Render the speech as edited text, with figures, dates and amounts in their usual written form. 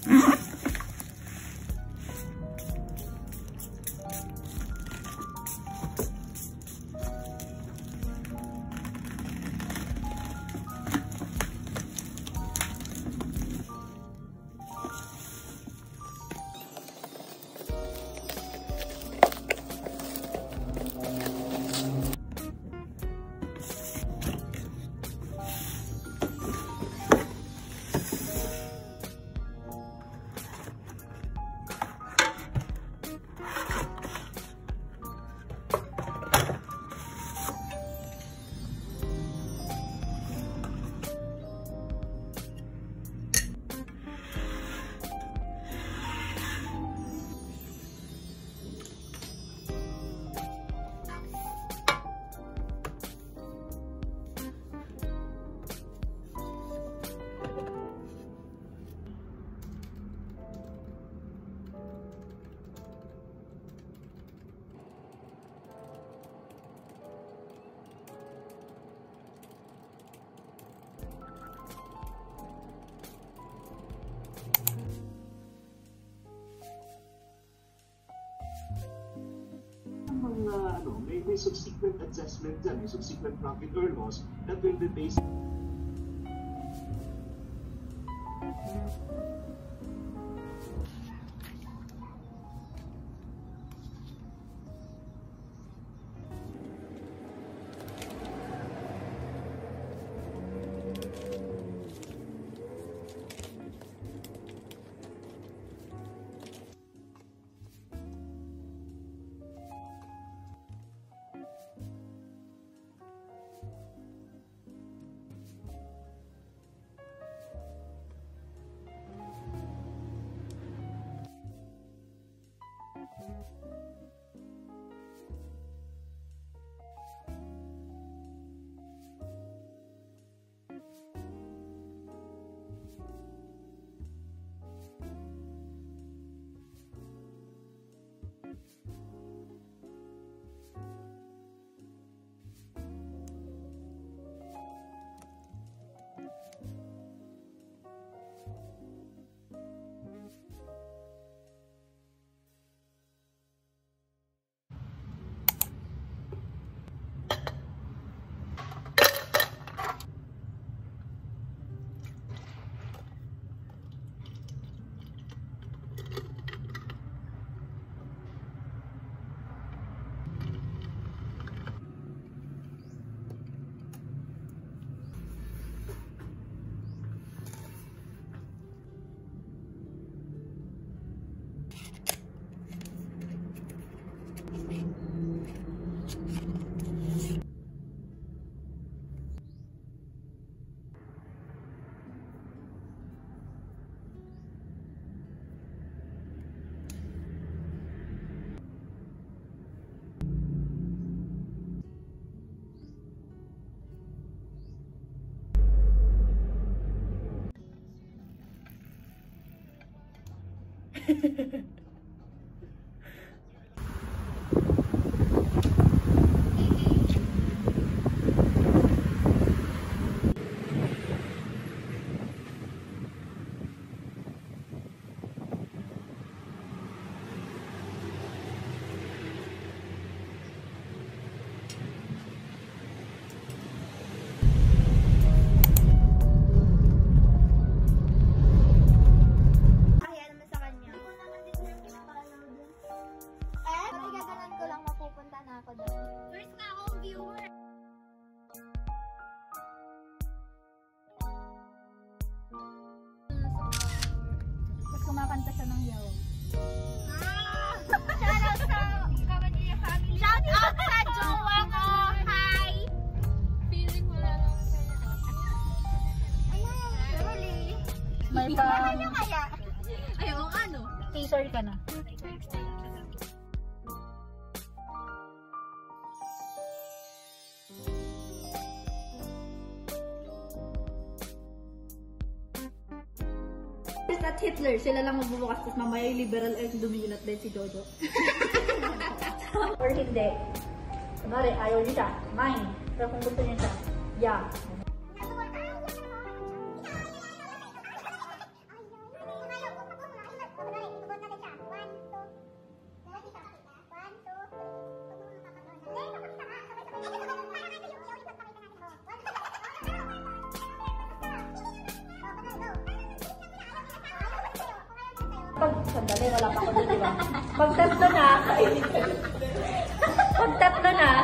May subsequent adjustment dyan, may subsequent profit or loss that will be based. Kumakanta siya ng yaw. Shout out sa jowa ko! Hi! Feeling wala lang Really? May Ano nyo kaya? Ayaw ang ano? teaser ka na. At Hitler, sila lang magbubukas, tapos mamaya yung liberal ay dumilat din si Jojo. Or hindi. Kunwari, ayaw niyo siya. Mine. Pero kung gusto niyo siya, yeah. sandali, wala pa ako doon, di ba? Pag tatlo na,